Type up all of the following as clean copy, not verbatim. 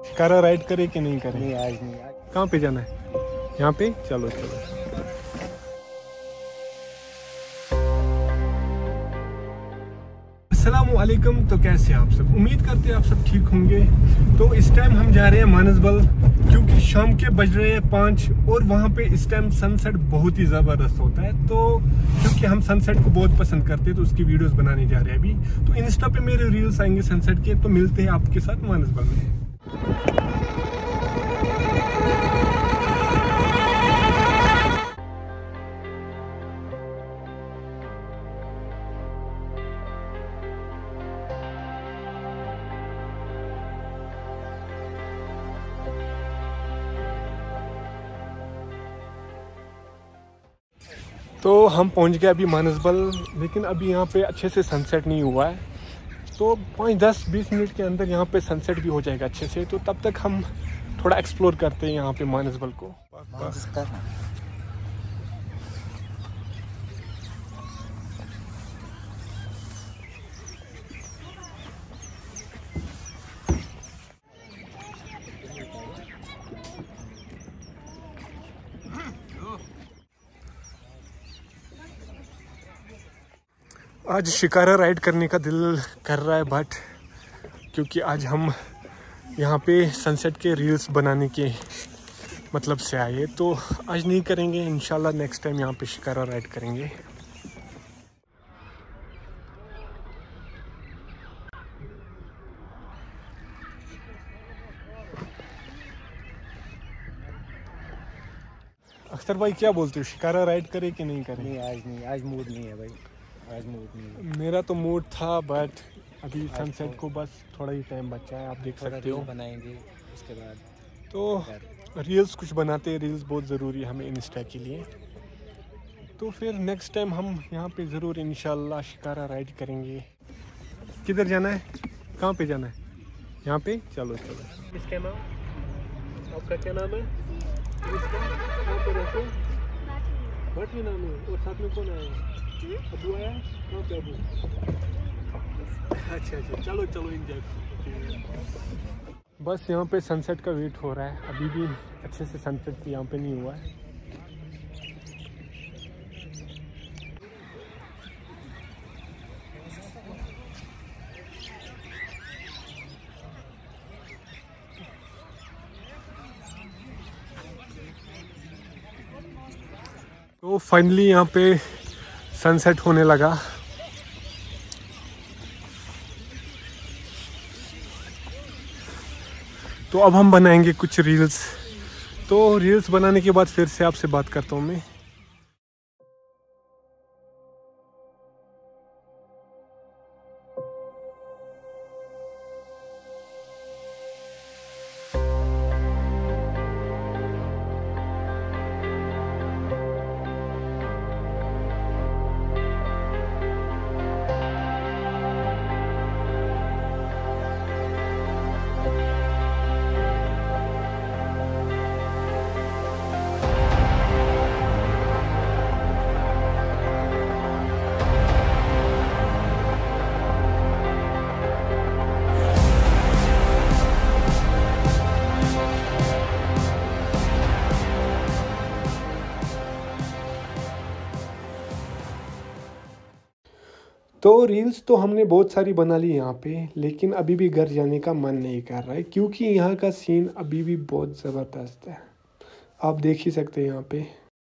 Shikara ride करे कि नहीं करे? नहीं आज नहीं। कहाँ पे जाना है? यहाँ पे चलो चलो। अस्सलामुअलैकुम। तो कैसे हैं आप सब? उम्मीद करते हैं आप सब ठीक होंगे। तो इस टाइम हम जा रहे हैं मानसबल, क्योंकि शाम के बज रहे हैं 5 और वहाँ पे इस टाइम सनसेट बहुत ही ज़बरदस्त होता है। तो क्योंकि हम सनसेट को बहुत पसंद करते हैं तो उसकी वीडियोस बनाने जा रहे हैं अभी। तो इंस्टा पे मेरे रील्स आएंगे सनसेट के, तो मिलते हैं आपके साथ मानसबल में। तो हम पहुंच गए अभी मानसबल, लेकिन अभी यहाँ पे अच्छे से सनसेट नहीं हुआ है। तो 5-10-20 मिनट के अंदर यहाँ पे सनसेट भी हो जाएगा अच्छे से। तो तब तक हम थोड़ा एक्सप्लोर करते हैं यहाँ पे मानसबल को। आज शिकारा राइड करने का दिल कर रहा है, बट क्योंकि आज हम यहाँ पे सनसेट के रील्स बनाने के मतलब से आए, तो आज नहीं करेंगे। इंशाल्लाह नेक्स्ट टाइम यहाँ पे शिकारा राइड करेंगे। अख्तर भाई क्या बोलते हो, शिकारा राइड करे कि नहीं करे? नहीं आज नहीं। आज मूड नहीं है भाई, आज मूड नहीं है। मेरा तो मूड था, बट अभी सनसेट को बस थोड़ा ही टाइम बचा है, आप देख सकते हो। बनाएंगे उसके बाद तो रील्स कुछ बनाते हैं, रील्स बहुत ज़रूरी है हमें इंस्टा के लिए। तो फिर नेक्स्ट टाइम हम यहाँ पे ज़रूर इंशाल्लाह शिकारा राइड करेंगे। किधर जाना है? कहाँ पे जाना है? यहाँ पे चलो चलो। इसका नाम, आपका क्या नाम है? कहाँ पे रहते हो? भटवी नाम है। और साथ में कौन आया? अबू आया? कहाँ पे अबू? अच्छा अच्छा, चलो चलो एंजॉय। बस यहाँ पे सनसेट का वेट हो रहा है, अभी भी अच्छे से सनसेट यहाँ पे नहीं हुआ है। तो फाइनली यहाँ पे सनसेट होने लगा। तो अब हम बनाएंगे कुछ रील्स। तो रील्स बनाने के बाद फिर से आपसे बात करता हूँ मैं। तो रील्स तो हमने बहुत सारी बना ली यहाँ पे, लेकिन अभी भी घर जाने का मन नहीं कर रहा है, क्योंकि यहाँ का सीन अभी भी बहुत ज़बरदस्त है। आप देख ही सकते हैं यहाँ पे।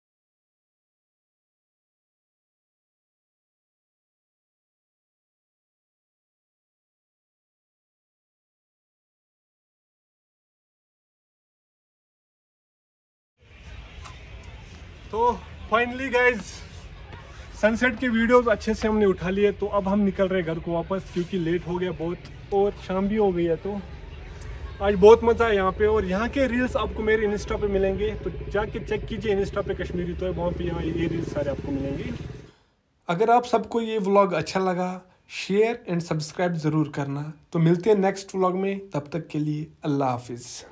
तो फाइनली गाइज सनसेट के वीडियोस अच्छे से हमने उठा लिए। तो अब हम निकल रहे हैं घर को वापस, क्योंकि लेट हो गया बहुत और शाम भी हो गई है। तो आज बहुत मज़ा है यहाँ पे, और यहाँ के रील्स आपको मेरे इंस्टा पे मिलेंगे। तो जाके चेक कीजिए इंस्टा पे कश्मीरी तो है, वहाँ पे यहाँ ये रील्स सारे आपको मिलेंगे। अगर आप सबको ये व्लॉग अच्छा लगा, शेयर एंड सब्सक्राइब ज़रूर करना। तो मिलते हैं नेक्स्ट व्लॉग में, तब तक के लिए अल्लाह हाफिज़।